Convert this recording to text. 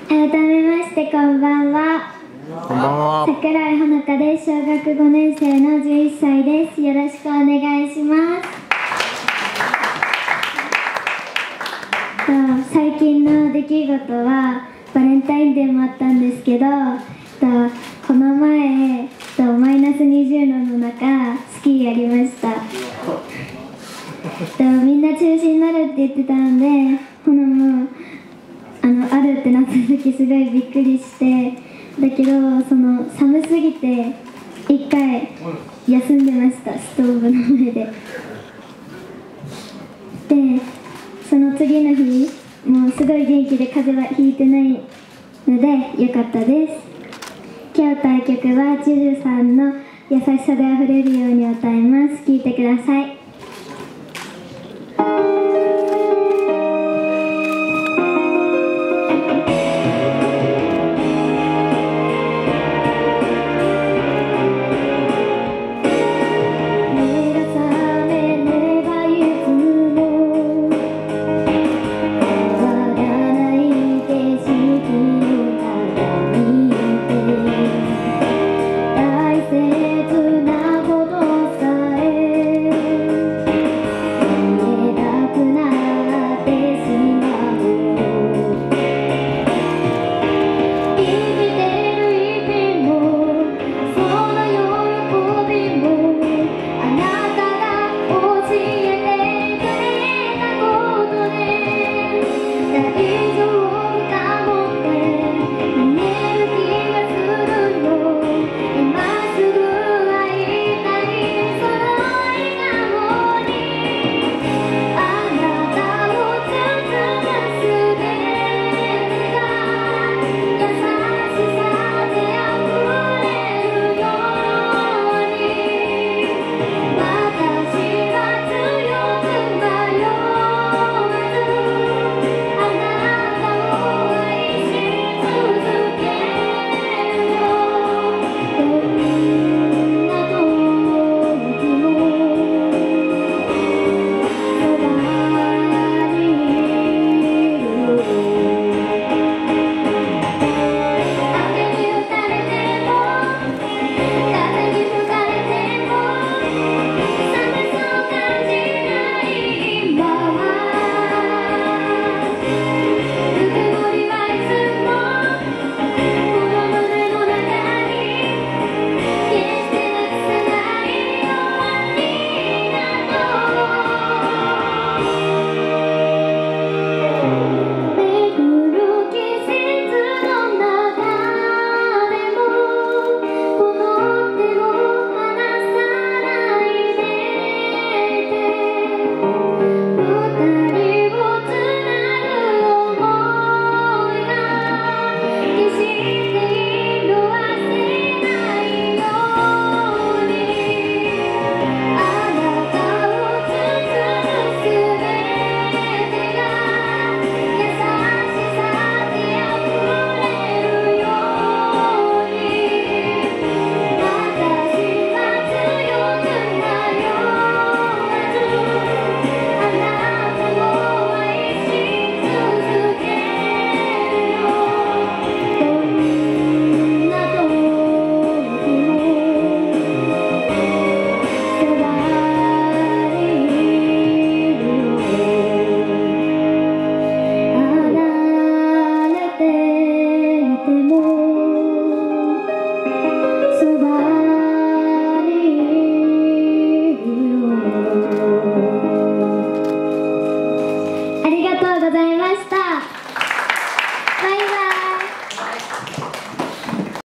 改めましてこんばんは。 こんばんは。 桜井ほのかです。小学5年生の11歳です。よろしくお願いします。最近の出来事はバレンタインデーもあったんですけど、この前マイナス20度の中スキーやりました。みんな中止になるって言ってたので、ほのもあるってなった時すごいびっくりして、だけど寒すぎて一回休んでました、ストーブの上で。でその次の日もうすごい元気で風邪はひいてないのでよかったです。今日歌う曲はJUJUさんの優しさであふれるように歌います。聴いてください。ありがとうございました。